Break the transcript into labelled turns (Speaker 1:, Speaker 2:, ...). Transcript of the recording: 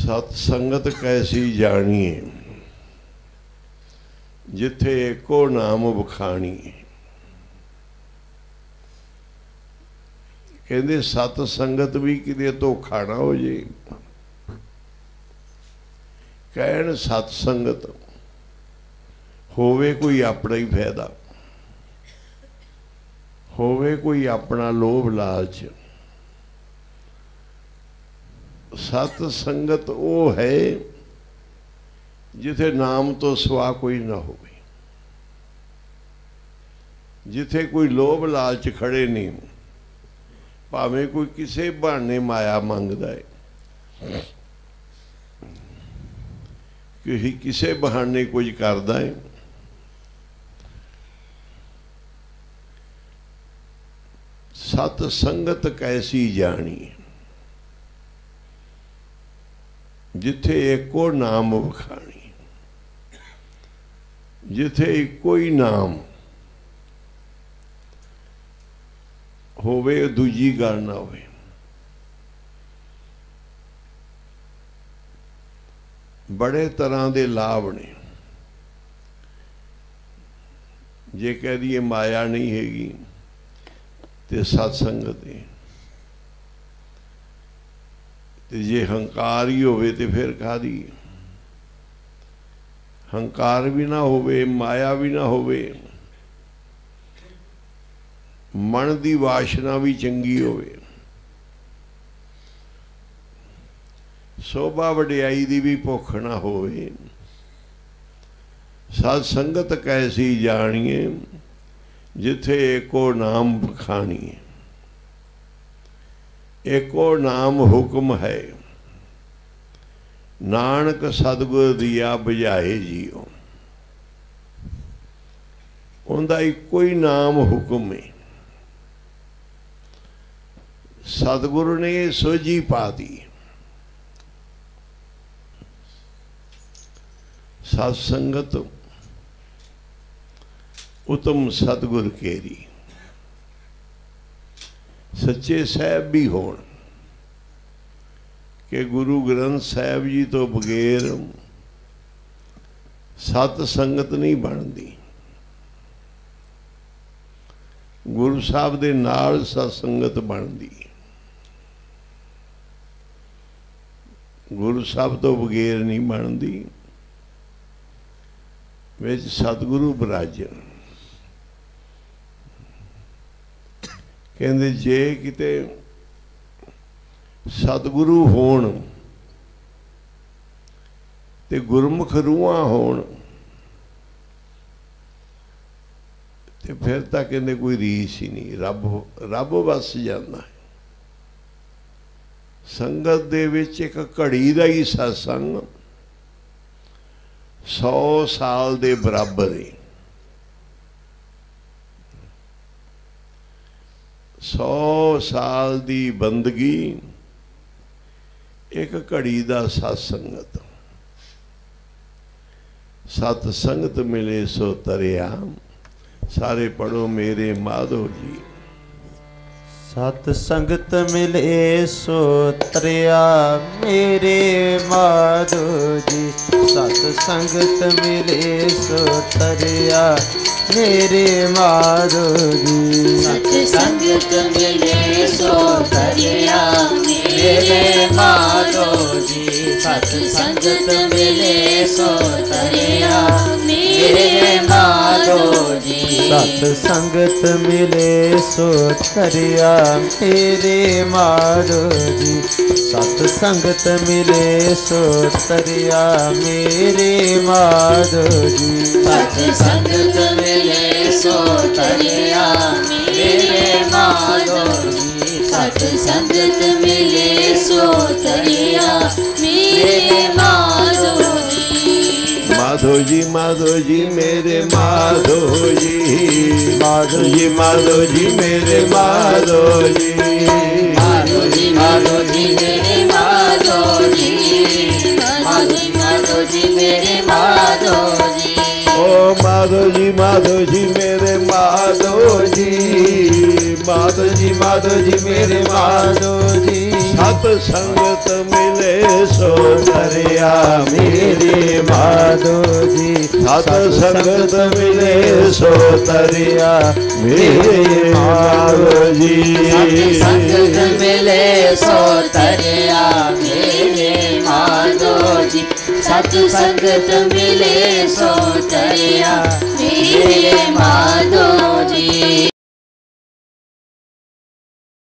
Speaker 1: सतसंगत कैसी जानिए जिथे एको नाम बखानी। कहते सतसंगत भी किते धोखा ना हो जाए। कहन सतसंगत होवे कोई अपना ही फायदा, होवे कोई अपना लोभ लालच। सतसंगत वो है जिथे नाम तो सिवा कोई ना हो, जिथे कोई लोभ लालच खड़े नहीं, भावें कोई किसी बहाने माया मंगदा है, कि किसी बहाने कुछ करदा है। सतसंगत कैसी जानी जिथे एको नाम वखाणी। जिथे एको ही नाम होवे दूजी गल ना होवे। बड़े तरह के लाभ ने। जे कह दिए माया नहीं हैगी तो सत्संगत है, तो जे हंकार ही होवे तो फिर खादी। हंकार भी ना होवे, माया भी ना होवे, मन की वासना भी चंगी होवे, शोभा वडियाई की भी भुख ना होवे। सत्संगत कैसी जानिए जिथे एको नाम बखानी। एको नाम हुक्म है, नानक सतगुर दिया बुझाए जियो। उनका एको ही नाम हुक्म है। सतगुरु ने सोझी पा दी। सत्संगत उत्तम सतगुर केरी। सच्चे साहब भी होण कि गुरु ग्रंथ साहब जी तो बगैर सतसंगत नहीं बनती। गुरु साहब दे नाल सतसंगत बनती। गुरु साहब तो बगैर नहीं बनती। विच सतगुरु बराजन। कहते जे किते सतगुरु होण ते गुरमुख रूहां होण ते फिर तां कहते कोई रीस ही नहीं। रब वस जांदा है। संगत दे विच एक घड़ी दा ही सत्संग 100 साल दे बराबर है। 100 साल दी बंदगी एक घड़ी दा सत्संगत। सतसंगत मिले सो तरिया। सारे पढ़ो मेरे माधो जी।
Speaker 2: सतसंगत मिले सो तरिया मेरे माधो जी। सतसंगत मिले सो तरिया मेरे माधो जी।
Speaker 3: सतसंगत मिले सो तरिया मेरे माधो जी। सतसंगत मिले सो तरिया मेरे माधो जी।
Speaker 2: सतसंगत मिले सो तरिया मेरे माधो जी। सतसंगत मिले सो तरिया मेरे माधो जी।
Speaker 3: सतसंगत मिले सो तरिया मेरे माधो जी। सतसंगत मिले सो तरिया मेरे माधो जी।
Speaker 1: माधो जी माधो जी मेरे माधो जी। माधो जी माधो जी मेरे माधो जी।
Speaker 3: माधो जी माधो जी मेरे माधो जी। माधो जी माधो जी मेरे माधो जी।
Speaker 1: ओ माधो जी मेरे माधो जी। माधो जी मेरे माधो जी। सत संगत मिले सो तरिया मेरे
Speaker 2: माधो जी
Speaker 1: सत संगत मिले सो तरिया मेरे माधो जी
Speaker 3: संगत मिले सो तरिया मेरे माधो जी सत संगत मिले सो